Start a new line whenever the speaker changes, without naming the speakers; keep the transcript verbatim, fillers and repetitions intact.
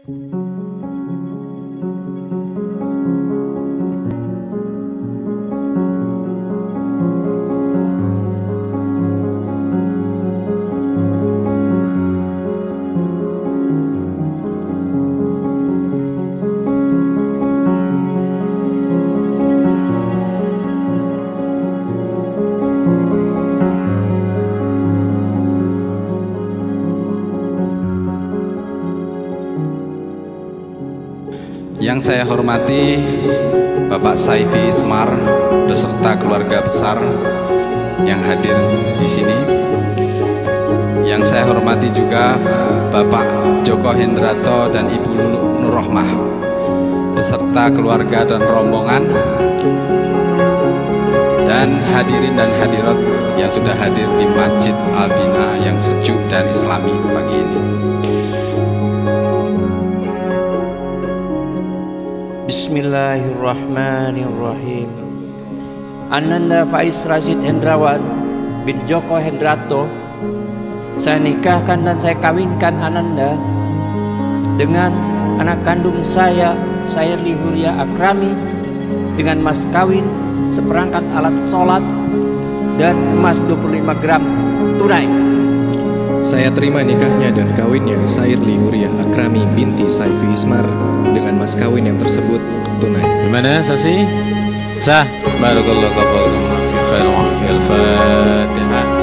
Yang saya hormati Bapak Faiz beserta keluarga besar yang hadir di sini. Yang saya hormati juga Bapak Joko Hendrato dan Ibu Lulu Nurrohmah beserta keluarga dan rombongan, dan hadirin dan hadirat yang sudah hadir di Masjid Al-Bina yang sejuk dan islami pagi ini.
Bismillahirrahmanirrahim. Ananda Faiz Rashid Hendrawan bin Joko Hendrato, saya nikahkan dan saya kawinkan Ananda dengan anak kandung saya, Sairly Huria Akrami, dengan mas kawin seperangkat alat sholat dan emas dua puluh lima gram tunai.
Saya terima nikahnya dan kawinnya Sairly Huria Akrami binti Saifi Ismar dengan mas kawin yang tersebut tunai.
Gimana saksi? Sah. Barakallahu qabul fi khair wa fi al-Fatihah.